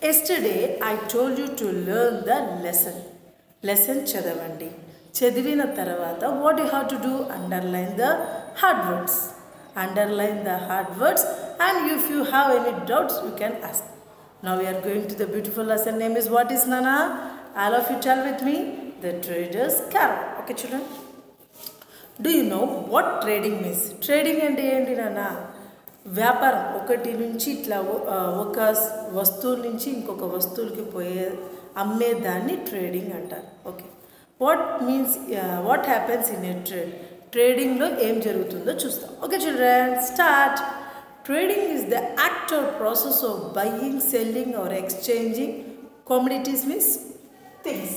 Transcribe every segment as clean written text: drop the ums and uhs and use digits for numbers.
Yesterday I told you to learn the lesson. Lesson చదవండి. చదివిన తర్వాత what you have to do? Underline the hard words. Underline the hard words, and if you have any doubts you can ask. Now we are going to the beautiful lesson. Name is what is Nana? All of you tell with me. The trader's carol. Okay children. Do you know what trading means? Trading అంటే ఏంటి నాన్న? వ్యాపారం ఒకటి నుంచి ఇట్లా ఒక వస్తువు నుంచి ఇంకొక వస్తువుకి పోయే అమ్మేదాన్ని ట్రేడింగ్ అంటారు. Okay, what happens in a trade? ట్రేడింగ్లో ఏం జరుగుతుందో చూస్తాం. Okay children, start. Trading is the act or process of buying, selling or exchanging commodities means things.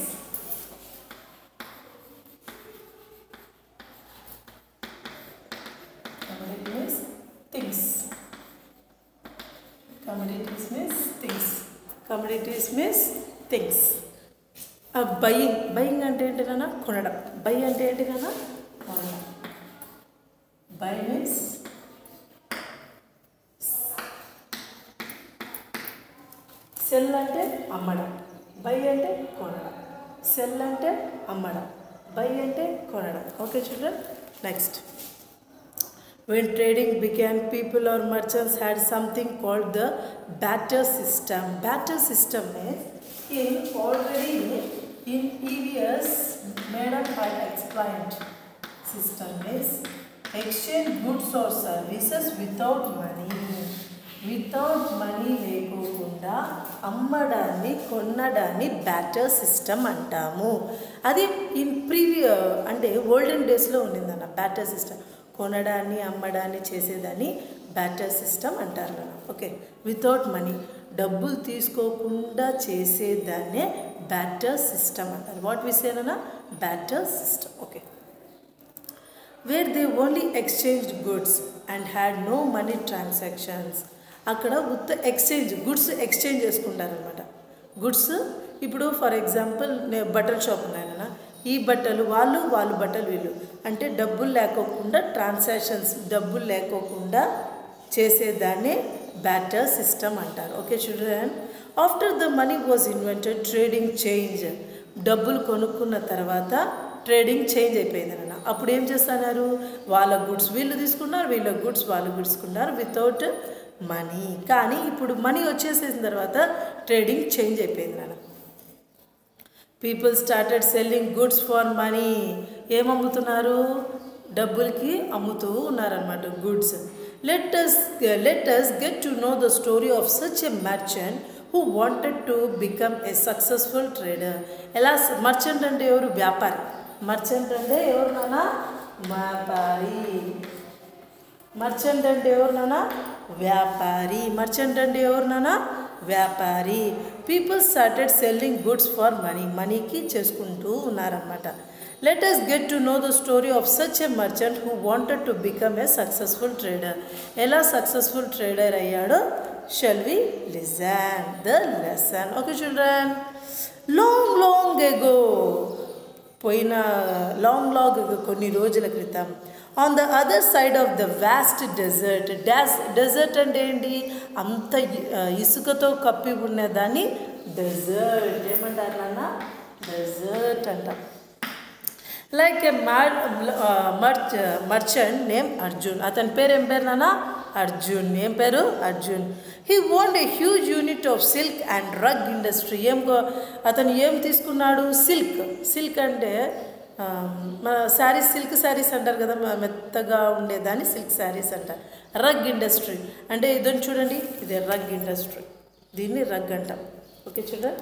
Commodities means things. Buying అంటే ఏంటి నాన్న? కొనడం. Buy అంటే ఏంటి నాన్న? కొనడం. Buy means sell అంటే అమ్మడం. Buy అంటే కొనడం. Sell అంటే అమ్మడం. Buy అంటే కొనడం. Okay children, next. When trading began, people or merchants had something called the barter system. Barter system is in previous Madam I explained. System is exchange goods or services without money. Without money లేకోకుండా అమ్మడాన్ని కొన్నడాన్ని batter system అంటాము. అది అంటే olden డేస్లో ఉండిందన్న batter system. కొనడాన్ని అమ్మడాన్ని చేసేదాన్ని barter system అంటారు కదా. Okay, without money, డబ్బులు తీసుకోకుండా చేసేదాన్నే బ్యాటర్ సిస్టమ్ అంటారు. వాట్ వి సే అన్న? Barter system. Okay, where they only exchange goods and had no money transactions. అక్కడ ఉత్త గుడ్స్ ఎక్స్చేంజ్ చేసుకుంటారనమాట. గుడ్స్ ఇప్పుడు ఫర్ ఎగ్జాంపుల్ బట్టల షాప్ ఉన్నాయన్న, ఈ బట్టలు వాళ్ళు బట్టలు వీళ్ళు అంటే డబ్బులు లేకోకుండా ట్రాన్సాక్షన్స్, డబ్బులు లేకోకుండా చేసేదాన్ని బ్యాటర్ సిస్టమ్ అంటారు. Okay children, after the money was invented trading change. డబ్బులు కొనుక్కున్న తర్వాత ట్రేడింగ్ చేంజ్ అయిపోయింది అన్న. అప్పుడు ఏం చేస్తున్నారు? వాళ్ళ గుడ్స్ వీళ్ళు తీసుకున్నారు, వీళ్ళ గుడ్స్ వాళ్ళు తీసుకున్నారు వితౌట్ మనీ. కానీ ఇప్పుడు మనీ వచ్చేసేసిన తర్వాత ట్రేడింగ్ చేంజ్ అయిపోయింది నాన్న. People started selling goods for money. ఏం అమ్ముతున్నారు? డబ్బులకి అమ్ముతూ ఉన్నారనమాట goods. Let us get to know the story of such a merchant who wanted to become a successful trader. ఎలా? మర్చెంట్ అంటే ఎవరు? వ్యాపారి. మర్చెంట్ అంటే ఎవరు నాన్న? వ్యాపారి. మర్చెంట్ అంటే ఎవరు నాన్న? వ్యాపారి. మర్చెంట్ అంటే ఎవరు నాన్న? వ్యాపారి. People started selling goods for money. మనీకి చేసుకుంటూ ఉన్నారన్నమాట. Let us get to know the story of such a merchant who wanted to become a successful trader. ఎలా సక్సెస్ఫుల్ ట్రేడర్ అయ్యాడో shall we listen the lesson. Okay children, long ago, పోయిన long కొన్ని రోజుల క్రితం, on the other side of the vast desert. Desert అంటే ఏంటి? అంత ఇసుకతో కప్పి ఉన్నదాన్ని డెజర్ట్ ఏమంటారు నాన్న? డెజర్ట్ అంట. Like a merchant name Arjun. అతని పేరు ఏం పేరు నాన్న? అర్జున్. ఏం పేరు? Arjun. He owned a huge unit of silk and rug industry. అతను ఏం తీసుకున్నాడు? సిల్క్ అంటే మన శారీస్, సిల్క్ శారీస్ అంటారు కదా, మెత్తగా ఉండేదాన్ని సిల్క్ శారీస్ అంటారు. రగ్ ఇండస్ట్రీ అంటే ఇదని చూడండి, ఇదే రగ్ ఇండస్ట్రీ, దీన్ని రగ్ అంటాం. Okay children,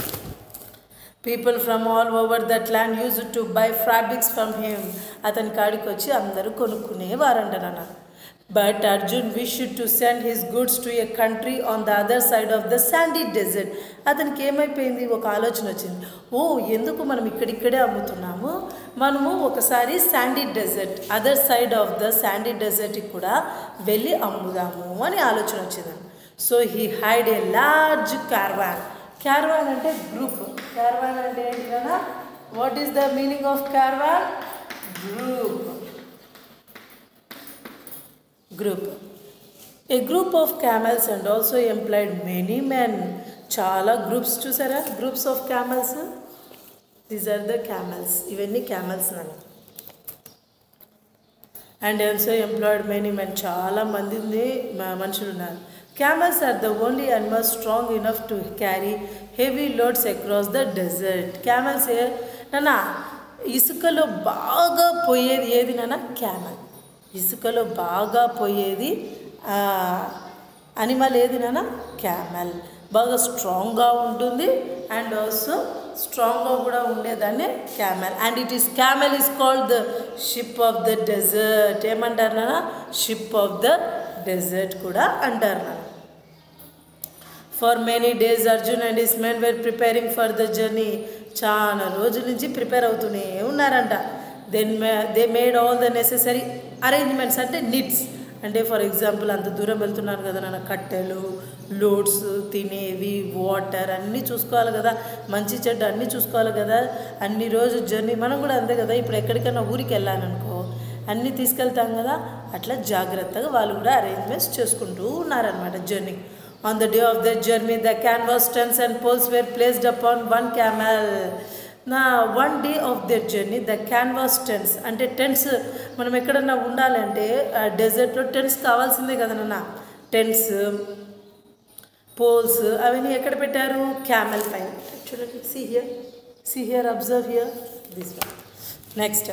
people from all over that land use to buy fabrics from him. అతని కాడికి వచ్చి అందరూ కొనుక్కునేవారంటారన్న. But Arjun wished to send his goods to a country on the other side of the sandy desert. అతనికి ఏమైపోయింది? ఒక ఆలోచన వచ్చింది. ఎందుకు మనం ఇక్కడిక్కడే అమ్ముతున్నాము, మనము ఒకసారి sandy desert, other side of the sandy డెజర్ట్కి కూడా వెళ్ళి అమ్ముదాము అని ఆలోచన వచ్చింది. So he hired a large caravan. Caravan అంటే గ్రూప్. క్యారవాన్ అంటే ఏంటి కదా? What is the meaning of caravan? Group. A group of camels and also employed many men. Chala groups చూసారా groups of camels. These are the camels. ఇవన్నీ camels నన్ను. And also employed many men. చాలా మంది మనుషులు ఉన్నారు. Camels are the only animals strong enough to carry heavy loads across the desert. Camels నానా ఇసుకలో బాగా పోయేది ఏది నానా క్యామెల్. ఇసుకలో బాగా పోయేది అనిమల్ ఏది నానా క్యామెల్. బాగా స్ట్రాంగ్గా ఉంటుంది అండ్ ఆల్సో స్ట్రాంగ్గా కూడా ఉండేదాన్ని camel. And it is camel is called the ship of the desert. ఏమంటారు నానా షిప్ ఆఫ్ ద డెజర్ట్ కూడా అంటారు నాన్న. For many days Arjun and his men were preparing for the journey. చాలా రోజుల నుంచి ప్రిపేర్ అవుతూనే ఉన్నారంట. They made all the necessary arrangements అంటే నీడ్స్. అంటే ఫర్ ఎగ్జాంపుల్ అంత దూరం వెళ్తున్నారు కదా నాన్న, కట్టెలు, లోడ్స్, తినేవి, వాటర్ అన్నీ చూసుకోవాలి కదా, మంచి చెడ్డ అన్నీ చూసుకోవాలి కదా. అన్ని రోజు జర్నీ మనం కూడా అంతే కదా. ఇప్పుడు ఎక్కడికైనా ఊరికి వెళ్ళాలనుకో అన్నీ తీసుకెళ్తాం కదా, అట్లా జాగ్రత్తగా వాళ్ళు కూడా అరేంజ్మెంట్స్ చేసుకుంటూ ఉన్నారనమాట journey. On the day of the journey, the canvas tents and poles were placed upon one camel. Now, one day of their journey, the canvas tents, అంటే టెంట్స్ మనం ఎక్కడన్నా ఉండాలంటే డెజర్ట్లో టెంట్స్ కావాల్సిందే కదా నాన్న. టెంట్స్, పోల్స్ అవన్నీ ఎక్కడ పెట్టారు? క్యామెల్ పైన. చూడండి, see here, observe here, this one. Next,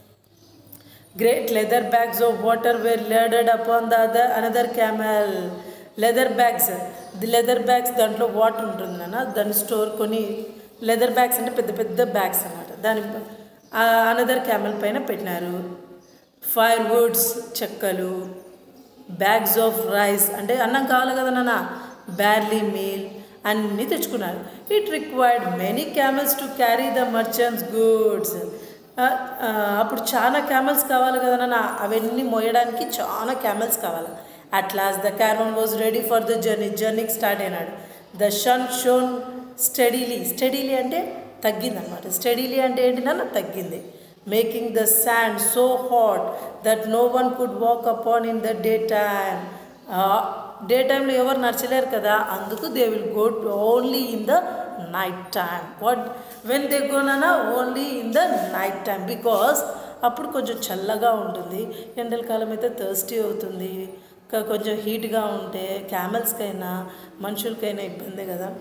great leather bags of water were laden upon the another camel. Leather bags దాంట్లో వాటర్ ఉంటుంది నాన్న, దాన్ని స్టోర్ కొన్ని లెదర్ బ్యాగ్స్ అంటే పెద్ద పెద్ద బ్యాగ్స్ అన్నమాట. దాని అనదర్ క్యామెల్ పైన పెట్టినారు. ఫైర్ వుడ్స్ చెక్కలు, బ్యాగ్స్ ఆఫ్ రైస్ అంటే అన్నం కావాలి కదా నాన్న, బ్యార్లీ మీల్ అన్నీ తెచ్చుకున్నారు. It required many camels to carry the merchants goods. అప్పుడు చాలా క్యామెల్స్ కావాలి కదా నాన్న, అవన్నీ మోయడానికి చాలా క్యామెల్స్ కావాలి. At last the caravan was ready for the journey. Journey start అయినాడు. The sun shone steadily అంటే తగ్గింది అనమాట. స్టడీలీ అంటే ఏంటి నాన్న తగ్గింది. Making the sand so hot that no one could walk upon in the day time. Day టైంలో ఎవరు నడచలేరు కదా, అందుకు they will go only in the night time. When they go నానా only in the night time, because అప్పుడు కొంచెం చల్లగా ఉంటుంది. ఎండల కాలం అయితే థర్స్టీ అవుతుంది, కొంచెం హీట్గా ఉంటే క్యామెల్స్కైనా మనుషులకైనా ఇబ్బంది కదా.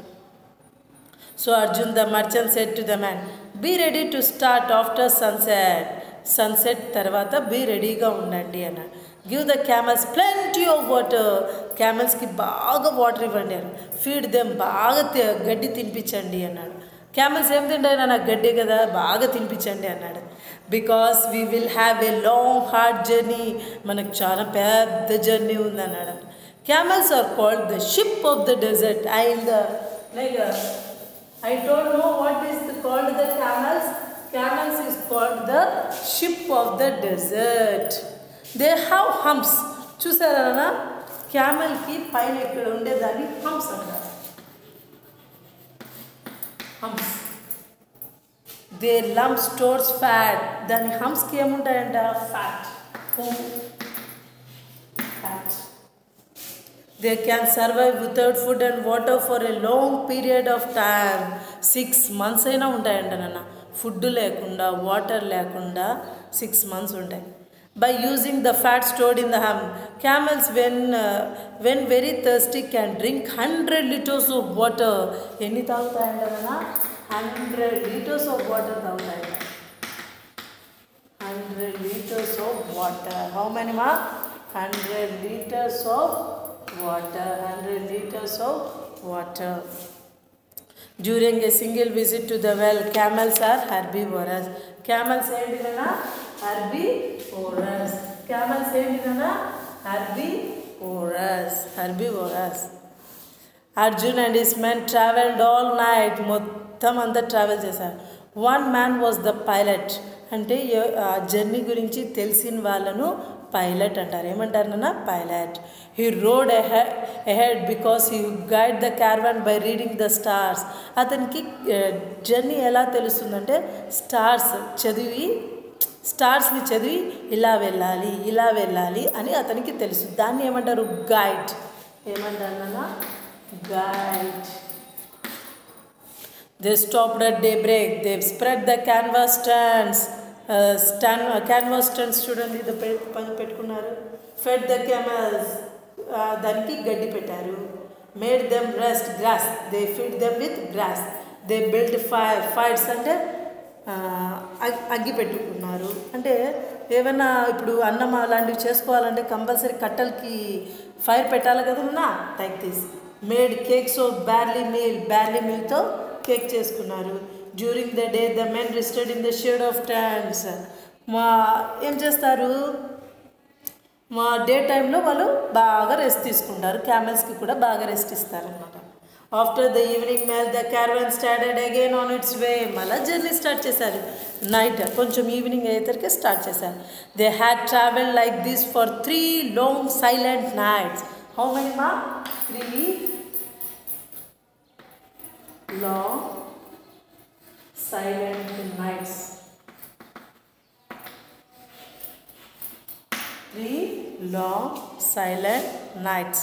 So Arjun the merchant said to the man, be ready to start after sunset తర్వాత బీ రెడీగా ఉండండి అన్నాడు. Give the camels plenty of water. క్యామెల్స్కి బాగా వాటర్ ఇవ్వండి అన్నాడు. ఫీడ్ దెమ్ బాగా గడ్డి తినిపించండి అన్నాడు. క్యామెల్స్ ఏం తింటాయి నాకు గడ్డి కదా, బాగా తినిపించండి అన్నాడు. Because we will have a long hard journey, మనకు చాలా పెద్ద జర్నీ ఉంది అన్నాడు. Camels are called the ship of the desert. I don't know what is called the camels. Camels is called the ship of the desert. They have humps. చూసారా క్యామెల్కి పైన ఇక్కడ ఉండేదాన్ని humps అంటారు. Humps. They lump stores fat. దాని హంప్స్కి ఏముంటాయంట? Fat. Fat. They can survive without food and water for a long period of time. 6 months అయినా ఉంటాయంట నాన్న, ఫుడ్ లేకుండా వాటర్ లేకుండా 6 months ఉంటాయి. By using the fat stored in the hump, camels when very thirsty can drink 100 liters of water. ఎన్ని తాగుతాయంట నాన్న? 100 liters of water తాగుతాయంట. 100 liters of water. How many ma? 100 liters of water. 100 liters of water. During a single visit to the well, camels are herbivorous. Camels ఏంటి నాన్న? Herbivorous. Camels ఏంటి నాన్న? Herbivorous. Arjun and his men traveled all night. మొత్తం అంతా travel చేశారు. One man was the pilot. అంటే journey గురించి తెలిసిన వాళ్ళను పైలట్ అంటారు. ఏమంటారు నాన్న? Pilot. He rode ahead because he guide the caravan by reading the stars. అతనికి జర్నీ ఎలా తెలుస్తుందంటే స్టార్స్ చదివి స్టార్స్ని చదివి ఇలా వెళ్ళాలి అని అతనికి తెలుసు. దాన్ని ఏమంటారు? గైడ్. ఏమంటారు? Guide. They stopped at daybreak. They spread the canvas stands. Canvas stands చూడండి, ఇది పెట్టుకున్నారు. Fed the camels. దానికి గడ్డి పెట్టారు. Made them rest grass. They feed them with grass. They built fires అంటే అగ్గి పెట్టుకున్నారు. అంటే ఏమైనా ఇప్పుడు అన్నం అలాంటివి చేసుకోవాలంటే కంపల్సరీ కట్టెలకి ఫైర్ పెట్టాలి కదన్నా. Like this. Made cakes of barley mealతో కేక్ చేసుకున్నారు. During the day the men rested in the shade of tents. ఏం చేస్తారు? డే టైంలో వాళ్ళు బాగా రెస్ట్ తీసుకుంటారు. క్యామెల్స్కి కూడా బాగా రెస్ట్ ఇస్తారనమాట. After the evening meal the caravan started again on its way. మళ్ళీ జర్నీ స్టార్ట్ చేశారు. నైట్ కొంచెం ఈవినింగ్ అయ్యేసరికి స్టార్ట్ చేశారు. They had travel like this for 3 long silent nights. How many మా? 3 long silent nights. 3 long silent nights.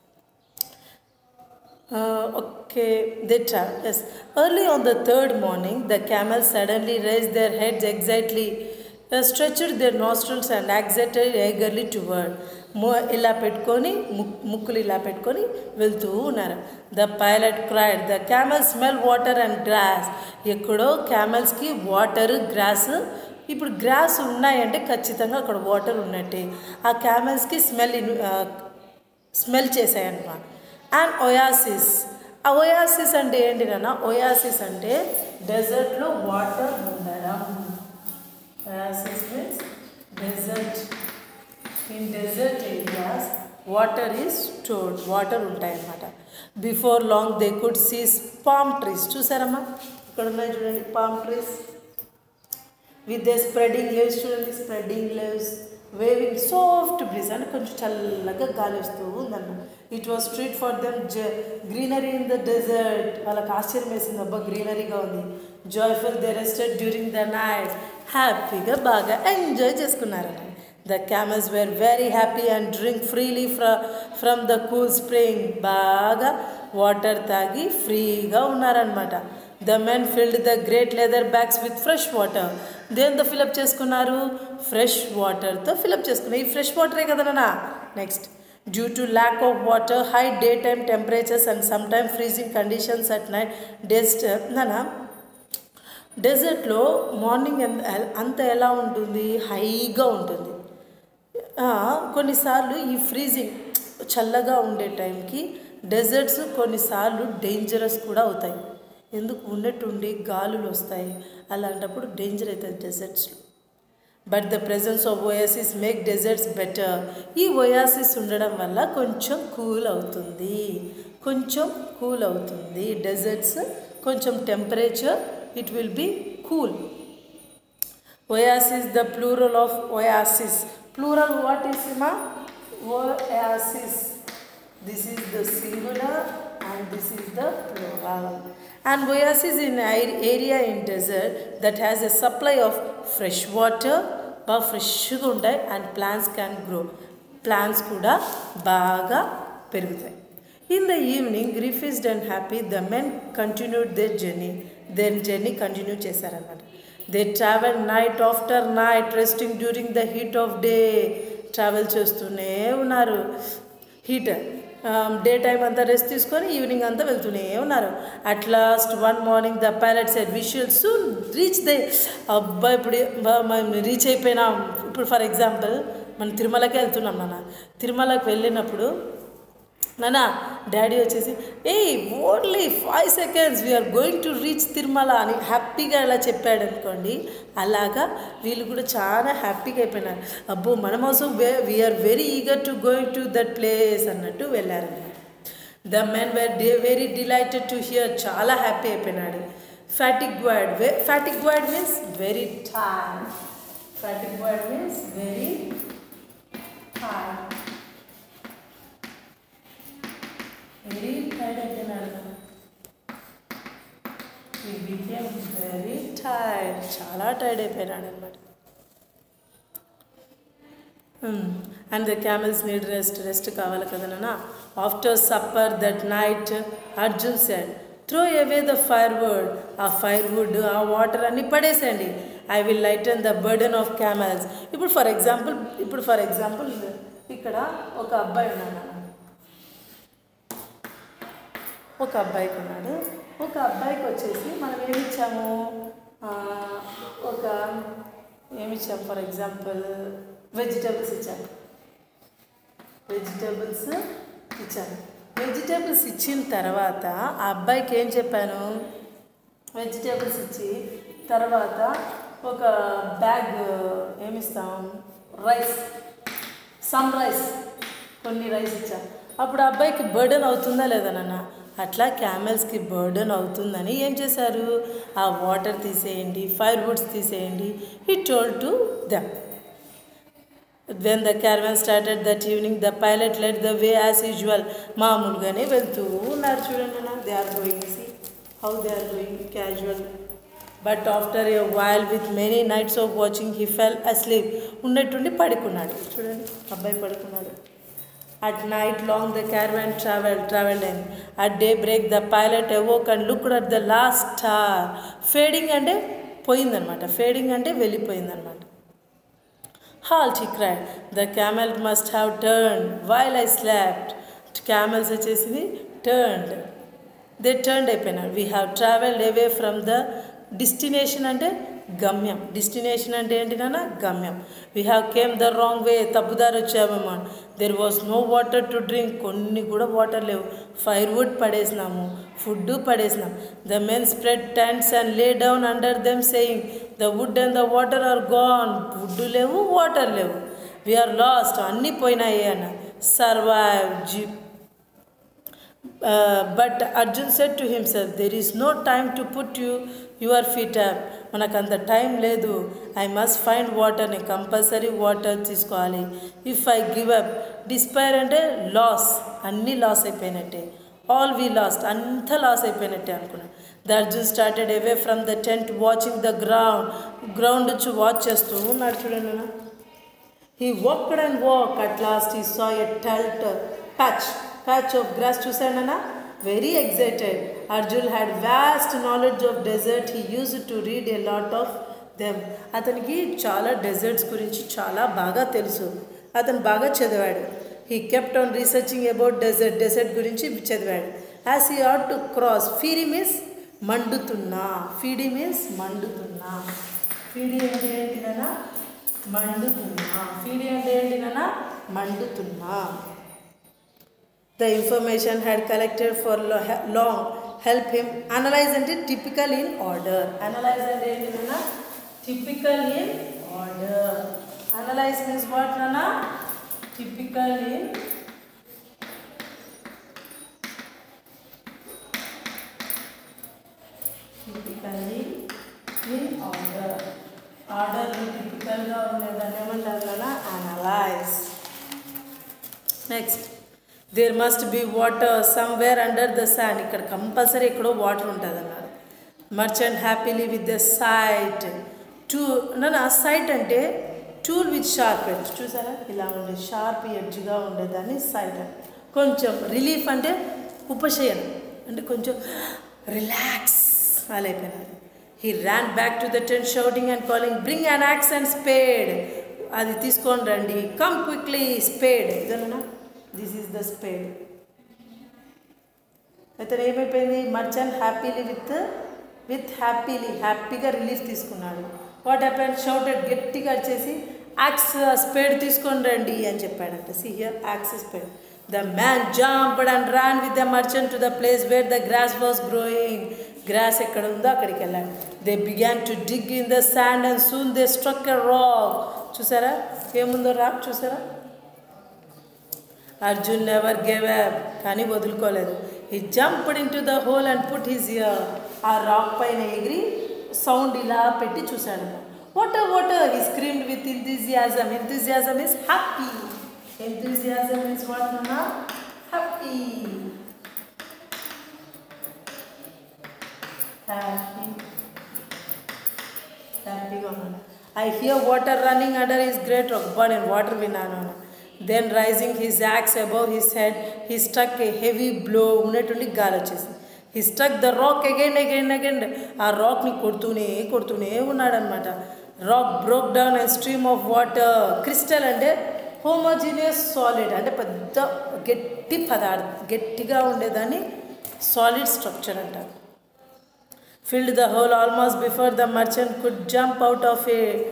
Okay, they travel. Yes. Early on the 3rd morning, the camels suddenly raised their heads excitedly, stretched their nostrils and excited eagerly toward. ఇలా పెట్టుకొని ముక్కులు ఇలా పెట్టుకొని వెళ్తూ ఉన్నారు. The pilot cried, the camel smell water and grass. ఎక్కడో క్యామెల్స్కి water, grass. ఇప్పుడు గ్రాస్ ఉన్నాయంటే ఖచ్చితంగా అక్కడ వాటర్ ఉన్నట్టే. ఆ క్యామెల్స్కి స్మెల్ చేసాయన్నమాట. And oasis. ఆ ఒయాసిస్ అంటే ఏంటి నాన్న? ఒయాసిస్ అంటే డెజర్ట్లో వాటర్ ఉండడం. Oasis means desert. In desert areas water is stored. Water ఉంటాయన్నమాట. Before long they could see palm trees. చూసారమ్మా, ఇక్కడ ఉన్నాయి చూడండి palm trees. With the spreading leaves. చూడండి spreading leaves. Waving soft breeze అంటే కొంచెం చల్లగా గాలి వస్తూ ఉందన్న. It was street for them greenery in the desert. వాళ్ళకి ఆశ్చర్యం వేసింది, అబ్బా గ్రీనరీగా ఉంది. Joyful they rested during the night. హ్యాపీగా బాగా ఎంజాయ్ చేసుకున్నారన్న. The camels were very happy and drink freely from the cool spring. బాగా వాటర్ తాగి ఫ్రీగా ఉన్నారనమాట. The men filled the great leather bags with fresh water. దేంతో ఫిలప్ చేసుకున్నారు? Fresh వాటర్తో ఫిలప్ చేసుకున్నారు. ఈ ఫ్రెష్ వాటరే కదనా. Next, due to lack of water, high day time temperatures and some time freezing conditions at night. డెజర్ట్లో morning అంత ఎలా ఉంటుంది? హైగా ఉంటుంది. కొన్నిసార్లు ఈ ఫ్రీజింగ్ చల్లగా ఉండే టైంకి డెజర్ట్స్ కొన్నిసార్లు డేంజరస్ కూడా అవుతాయి. ఎందుకు? ఉన్నట్టుండి గాలులు వస్తాయి. అలాంటప్పుడు డేంజర్ అవుతుంది డెజర్ట్స్లో. But the presence of oasis make deserts better. ఈ ఒయాసిస్ ఉండడం వల్ల కొంచెం కూల్ అవుతుంది. డెజర్ట్స్ కొంచెం temperature it will be cool. Oasis, the plural of oasis. Plural what is ma? Oasis. This is the singular and this is the plural. And oasis is an area in desert that has a supply of fresh water. బాగా ఫ్రెష్గా ఉంటాయి. And plants can grow. Plants కూడా బాగా పెరుగుతాయి. In the evening refreshed and happy the men continued their journey continue చేశారన్నమాట. They travel night after night resting during the heat of day. Travel చేస్తూనే ఉన్నారు. Heat day time అంతా rest తీసుకొని evening అంతా వెళ్తూనే ఉన్నారు. At last one morning the pilot said we should soon reach there. అబ్బా ఇప్పుడు మనం రీచ్ అయిపోయినాం. ఇప్పుడు ఫర్ ఎగ్జాంపుల్ మనం తిరుమలకి వెళ్తున్నాం నాన్న. తిరుమలకి వెళ్ళినప్పుడు నాన్న డాడీ వచ్చేసి only 5 seconds we are going to reach Tirumala అని హ్యాపీగా అలా చెప్పాడు అనుకోండి. అలాగా వీళ్ళు కూడా చాలా హ్యాపీగా అయిపోయినారు. అబ్బో మనం also we are very eager to going to that place అన్నట్టు వెళ్ళారన్నమాట. The men were very delighted to hear. చాలా హ్యాపీ అయిపోయినాడు. fatigued means very tired. Fatigued means very tired. Very tired అయిపోయినాడు. He became very tired. చాలా tired అయిపోయినాడు అనమాట. And the camels need rest కావాలి కదా నాన్న. After supper that night Arjun said, throw away the firewood. ఆ ఫైర్వుడ్ ఆ వాటర్ అన్నీ పడేసేయండి. I will lighten the burden of camels. ఇప్పుడు ఫర్ ఎగ్జాంపుల్ ఇక్కడ ఒక అబ్బాయి ఉన్నాడు నాన్న. ఒక అబ్బాయికి వచ్చేసి మనం ఏమిచ్చాము, ఫర్ ఎగ్జాంపుల్ వెజిటేబుల్స్ ఇచ్చాము. వెజిటేబుల్స్ ఇచ్చిన తర్వాత ఆ అబ్బాయికి ఏం చెప్పాను, వెజిటేబుల్స్ ఇచ్చి తర్వాత ఒక బ్యాగ్ ఏమిస్తాం, కొన్ని రైస్ ఇచ్చాం. అప్పుడు ఆ అబ్బాయికి బర్డెన్ అవుతుందా లేదా నాన్న? అట్లా క్యామెల్స్కి బర్డెన్ అవుతుందని ఏం చేశారు, ఆ వాటర్ తీసేయండి, ఫైర్వుడ్స్ తీసేయండి. He told to them. When the caravan started that evening, the pilot led the way as usual. మామూలుగానే వెళ్తూ ఉన్నారు చూడండి అన్న. They are going, see how they are going casual. But after a while with many nights of watching he fell asleep. ఉన్నట్టుండి పడుకున్నాడు చూడండి, అబ్బాయి పడుకున్నాడు. At night long the caravan traveled in. At daybreak the pilot awoke and looked at the last star. Fading అంటే పోయిందనమాట, fading అంటే వెళ్ళిపోయిందనమాట. Halt, he cried. The camel must have turned while I slept. Camels వచ్చేసి turned. They turned అయిపోయినారు. We have travelled away from the destination అంటే గమ్యం. Destination అంటే ఏంటి నాన్న? గమ్యం. We have came the wrong way. తప్పుదారి వచ్చామేమో. There was no water to drink. కొన్ని కూడా వాటర్ లేవు. ఫైర్వుడ్ పడేసినాము, ఫుడ్ పడేసినాం. The men spread tents and lay down under them saying the wood and the water are gone. Wood లేవు, water లేవు. We are lost. అన్నీ పోయినాయి అన్న. సర్వైవ్ జీప్. But Arjun said to himself, there is no time to put your feet up. మనకు అంత time లేదు. I must find water. నేను కంపల్సరీ వాటర్ తీసుకోవాలి. If I give up. Despair అంటే లాస్, అన్నీ లాస్ అయిపోయినట్టే. ఆల్ వీ లాస్ట్, అంతా loss అయిపోయినట్టే అనుకున్నాను. The Arjun started away from the tent watching the ground వచ్చి వాచ్ చేస్తూ ఉన్నాడు చూడండి. He walked and walk. At last he saw a patch of grass. చూసాడనా? Very excited. Arjun had vast knowledge of desert. He used to read a lot of them. అతనికి చాలా desserts గురించి చాలా బాగా తెలుసు. అతను బాగా చదివాడు. He kept on researching about desert గురించి చదివాడు. As he ought to cross. Fiery means మండుతున్నా. ఫీడీ మీన్స్ మండుతున్నా. ఫీడీ అంటే ఏంటిదన్నా? మండుతున్నా. ఫీడీ అంటే ఏంటిదన్నా? మండుతున్నా. The information had collected for long help him analyze and typical in order. Analyze and ఏంటిదన్నా? Typical in order. Analyze means what nana? Typical in order. Order typical గా ఉండేదాన్ని ఏమంటారు కదా? Analyze. Next, there must be water somewhere under the sand. ఇక్కడ compulsory ఎక్కడో water ఉంటుంది అన్నాడు. Merchant happily with the sight. Sight అంటే tool with sharp edge. చూసారా? ఇలా ఉండే షార్ప్ ఎడ్జ్గా ఉండేదాన్ని సైట్ అంటే. కొంచెం రిలీఫ్ అంటే ఉపశయనం అంటే కొంచెం రిలాక్స్ అలా అయిపోయినాడు. He ran back to the tent shouting and calling, bring an axe and spade. అది తీసుకొని రండి. Come quickly. స్పేడ్ ఇదేనా? This is the spade. అయితే ఏమైపోయింది? మర్చెంట్ హ్యాపీలీ హ్యాపీగా రిలీఫ్ తీసుకున్నాడు. What happen? షౌటెడ్, గట్టిగా వచ్చేసి యాక్స్ స్పేడ్ తీసుకొని రండి అని చెప్పాడంట. See here axe spade. The man jumped and ran with the merchant to the place where the grass was growing. Grass ఎక్కడ ఉందో అక్కడికి వెళ్ళాడు. They began to dig in the sand and soon they struck a rock. చూసారా ఏముందో rock? చూసారా? Arjun never gave up. కానీ వదులుకోలేదు. He jumped in to the hole and put his ear. ఆ రాక్ పైన ఎగిరి సౌండ్ ఇలా పెట్టి చూశాడు. Water water. He screamed with enthusiasm. Enthusiasm is happy. Enthusiasm is what nana? Happy. హ్యాపీగా ఉన్నాడు. I hear water running under his great rock. Burning water విన్నాను. Then rising his axe above his head, he struck a heavy blow. ఉన్నటువంటి గాలి వచ్చేసింది. He struck the rock again. ఆ రాక్ని కొడుతూనే ఉన్నాడనమాట. Rock broke down and stream of water. Crystal అంటే homogeneous solid, అంటే పెద్ద గట్టి పదార్థం, గట్టిగా ఉండేదాన్ని సాలిడ్ స్ట్రక్చర్ అంటారు. Filled the hole almost before the merchant could jump out of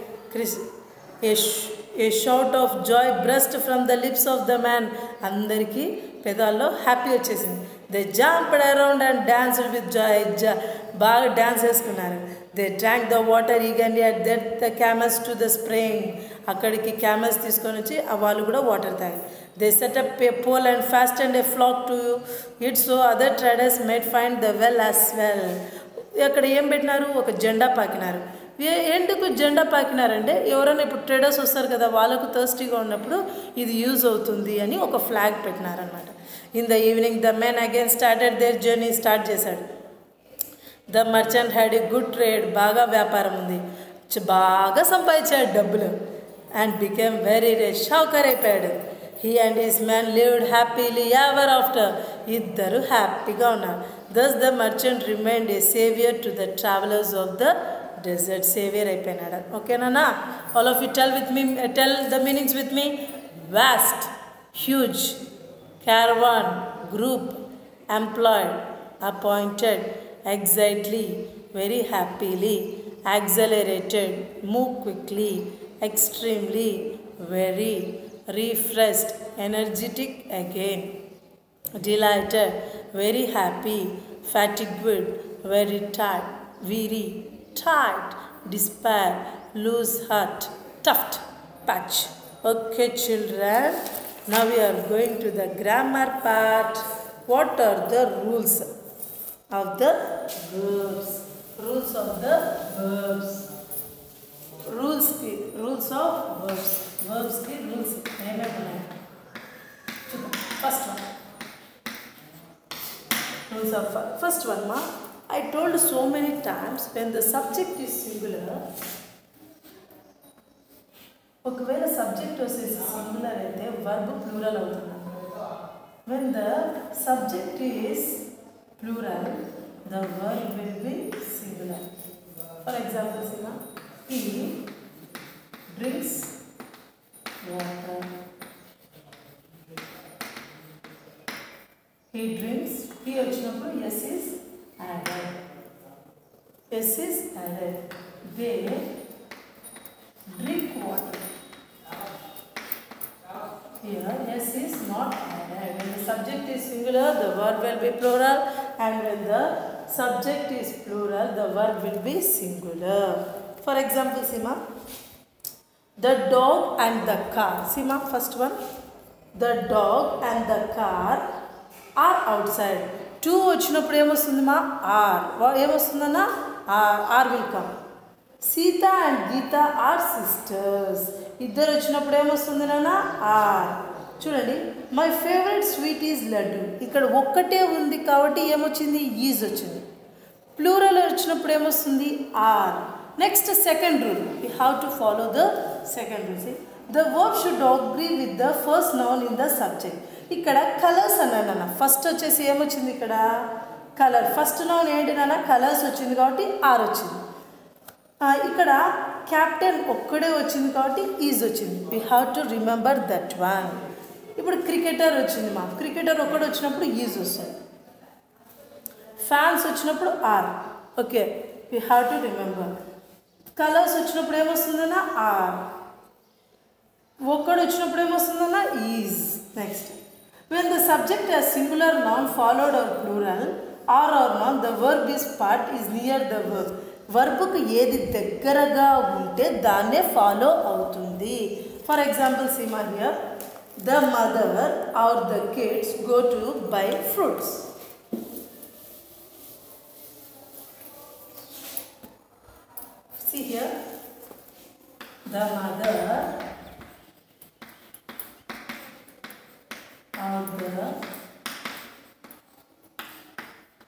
a shout of joy burst from the lips of the man. అందరికీ పెదాల్లో హ్యాపీ వచ్చేసింది. They jumped around and danced with joy. బాగా dance వేసుకున్నారు. They drank the water eagerly and led the camels to the spring. అక్కడికి camels తీసుకొని వచ్చి వాళ్ళు కూడా వాటర్ తాగారు. They set up a pole and fastened a flock to it so other traders might find the well as well. అక్కడ ఏం పెట్టినారు, ఒక జెండా పాకినారు. ఎందుకు జెండా పాకినారంటే ఎవరైనా ఇప్పుడు ట్రేడర్స్ వస్తారు కదా, వాళ్ళకు థర్స్టీగా ఉన్నప్పుడు ఇది యూజ్ అవుతుంది అని ఒక ఫ్లాగ్ పెట్టినారనమాట. In the evening the men again started their journey. Start చేశాడు. The merchant had a good trade. బాగా వ్యాపారం ఉంది, బాగా సంపాదించాడు డబ్బులు. And became very rich. షౌకర్ అయిపోయాడు. He and his man lived happily ever after. ఇద్దరు హ్యాపీగా ఉన్నారు. Thus the merchant remained a savior to the travelers of the desert. Savior అయిపోయినాడు. ఓకేనా? All of you tell the meanings with me. Vast, huge, caravan, group, employed, appointed, excitedly, very happily, accelerated, move quickly, extremely, very, refreshed, energetic again, delighted, very happy, fatigued, very tired, weary, tired, despair, lose heart, tuft, patch. Okay children, now we are going to the grammar part. What are the rules of the verbs? Rules of the verbs. Rules of verbs. Verbs ki rules ఏమేమున్నాయి? First one. Rules of first one, ma. I told so many times when the subject is singular. ఒకవేళ subject వచ్చేసి singular అయితే verb plural అవుతుంది. When the subject is plural, the verb will be singular. For example, Sima, he drinks water. He drinks. He వచ్చినప్పుడు yes is added. Yes is added. They drink water. Here yes is not added. When the subject is singular, the verb will be plural, and when the subject is plural, the verb will be singular. For example, Sima, the dog and the car. Sima, first one. The dog and the car are outside. Two వచ్చినప్పుడు ఏమొస్తుంది మా? Are. ఏమొస్తుందన్నా? Are will come. Sita and Gita are sisters. ఇద్దరు వచ్చినప్పుడు ఏమొస్తుంది నాన్న? Are. చూడండి, my favourite sweet is laddu. ఇక్కడ ఒక్కటే ఉంది కాబట్టి ఏమొచ్చింది? ఈజ్ వచ్చింది. ప్లూరల్ వచ్చినప్పుడు ఏమొస్తుంది? Are. Next second rule. You have to follow the second rule. The verb should agree with the first noun in the subject. ఇక్కడ కలర్స్ అన్నాను నాన్న. ఫస్ట్ వచ్చేసి ఏమొచ్చింది ఇక్కడ? కలర్. ఫస్ట్ నౌన్ ఏంటి నాన్న? కలర్స్ వచ్చింది కాబట్టి ఆర్ వచ్చింది. ఇక్కడ క్యాప్టెన్ ఒక్కడే వచ్చింది కాబట్టి ఈజ్ వచ్చింది. We have to remember that one. ఇప్పుడు క్రికెటర్ వచ్చింది మా. క్రికెటర్ ఒక్కడు వచ్చినప్పుడు ఈజ్ వస్తుంది. ఫ్యాన్స్ వచ్చినప్పుడు are. Okay, we have to remember. Colours వచ్చినప్పుడు ఏమొస్తుందన్నా? ఆర్. ఒక్కడు వచ్చినప్పుడు ఏమొస్తుందన్నా? Is. Next, when the subject has singular noun followed or plural or noun, the verb is part is near the verb. వర్బ్కు ఏది దగ్గరగా ఉంటే దాన్నే ఫాలో అవుతుంది. ఫర్ ఎగ్జాంపుల్ సీమా here, the mother or the kids go to buy fruits. See here, the mother or the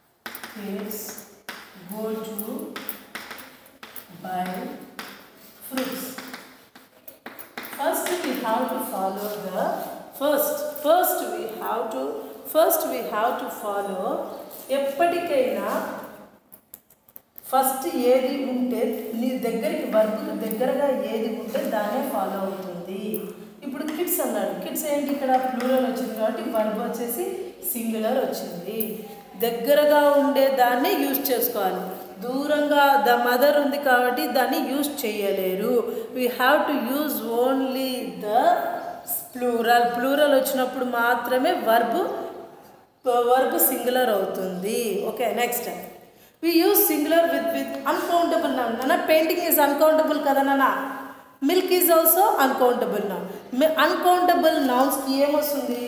kids go to buy fruits. First we have to follow the first we have to follow ఎప్పటికైనా first ఏది ఉంటే నీ దగ్గరికి వర్బుకు దగ్గరగా ఏది ఉంటే దాన్నే follow అవుతుంది. ఇప్పుడు కిడ్స్ అన్నాడు. కిడ్స్ ఏంటి ఇక్కడ ప్లూరల్ వచ్చింది కాబట్టి వర్బ్ వచ్చేసి సింగులర్ వచ్చింది. దగ్గరగా ఉండే దాన్నే యూజ్ చేసుకోవాలి. దూరంగా ద మదర్ ఉంది కాబట్టి దాన్ని యూజ్ చేయలేరు. We have to use only the plural వచ్చినప్పుడు మాత్రమే వర్బ్ సింగులర్ అవుతుంది. Okay, next we use singular with uncountable noun. Nana, painting is uncountable kada nana. Milk is also uncountable noun. Uncountable nouns ki em ostundi?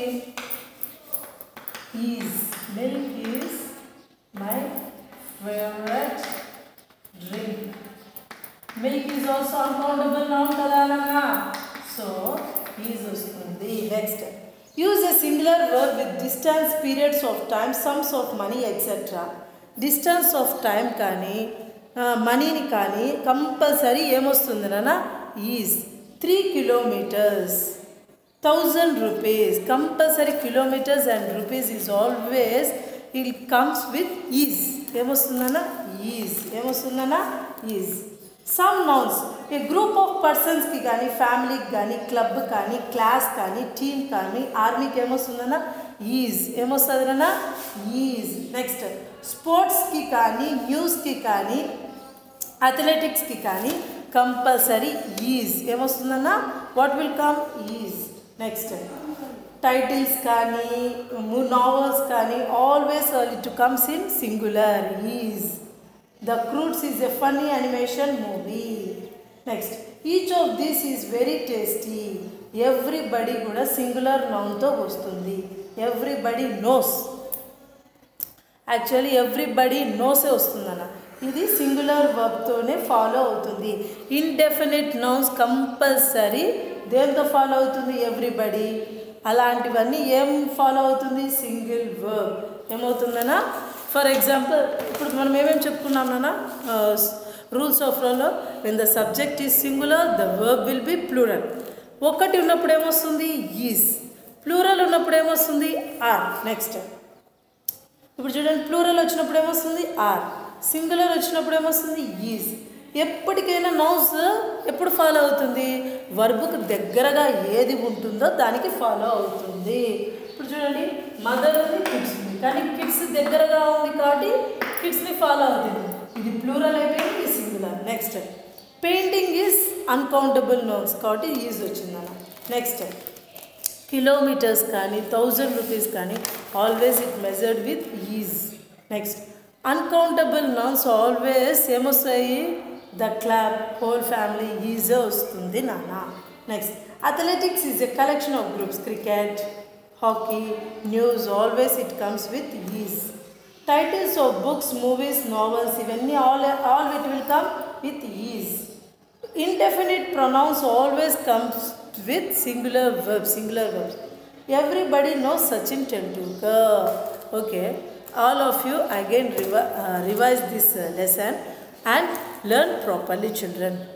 Is. Milk is my favorite drink. Milk is also uncountable noun kada nana. So is ostundi. Next, use a singular verb with distance, periods of time, sums of money, etc. Distance of time కానీ మనీని కానీ compulsory ఏమొస్తుంది నాన్న? Is. 3 kilometers, 1000 rupees. Compulsory kilometres and rupees is always it comes with is. ఏమొస్తుందన్న? Is. ఏమొస్తుందన్న? Is. Some nouns a group of పర్సన్స్కి కానీ, ఫ్యామిలీకి కానీ, క్లబ్ కానీ, క్లాస్ కానీ, టీమ్ కానీ, ఆర్మీకి ఏమొస్తుందన్న? ఈజ్. ఏమొస్తుంది నాన్న? ఈజ్. నెక్స్ట్, స్పోర్ట్స్కి కానీ, న్యూస్కి కానీ, అథ్లెటిక్స్కి కానీ కంపల్సరీ ఈజ్. ఏమొస్తుందన్న? What will come? Is. Next, titles కానీ, నావల్స్ కానీ always it comes in singular. Is. The Croods is a funny animation movie. Next, each of this is very tasty. Everybody కూడా singular నౌన్తో వస్తుంది. Everybody knows. Actually everybody నోసే వస్తుందన్న. ఇది singular వర్బ్తోనే follow అవుతుంది. ఇండెఫినిట్ నౌన్స్ కంపల్సరీ దేంతో follow అవుతుంది? ఎవ్రీబడి. అలాంటివన్నీ ఏం ఫాలో అవుతుంది? Single verb. ఏమవుతుందన్నా? ఫర్ ఎగ్జాంపుల్ ఇప్పుడు మనం ఏమేమి చెప్పుకున్నాం నాన్న రూల్స్ ఆఫ్ రోలో? When the subject is singular the verb will be plural. ఒకటి ఉన్నప్పుడు ఏమొస్తుంది? ఈజ్. ప్లూరల్ ఉన్నప్పుడు ఏమొస్తుంది? ఆర్. నెక్స్ట్, ఇప్పుడు చూడండి, ప్లూరల్ వచ్చినప్పుడు ఏమొస్తుంది? ఆర్. సింగులర్ వచ్చినప్పుడు ఏమొస్తుంది? ఈజ్. ఎప్పటికైనా నౌన్స్ ఎప్పుడు ఫాలో అవుతుంది? వర్బుకు దగ్గరగా ఏది ఉంటుందో దానికి ఫాలో అవుతుంది. ఇప్పుడు చూడండి, మదర్ ఉంది, కిడ్స్ ఉంది, కానీ కిడ్స్ దగ్గరగా ఉంది కాబట్టి కిడ్స్ని ఫాలో అవుతుంది. ఇది ప్లూరల్ అయిపోయింది, ఇది singular. Next, painting is uncountable nouns కాబట్టి ఈజ్ వచ్చిందన్న. నెక్స్ట్, కిలోమీటర్స్ కానీ, 1000 rupees కానీ always it measured with is. Next, uncountable nouns always ఏమొస్తాయి? ద క్లబ్, హోల్ ఫ్యామిలీ, ఈజే వస్తుంది నాన్న. Next, athletics is a collection of groups. Cricket, hockey, news always it comes with is. Titles of books, movies, novels ఇవన్నీ all it will come with is. Indefinite pronouns always comes with singular verbs. Everybody knows Sachin Tendulkar. Okay, all of you again revise this lesson and learn properly, children.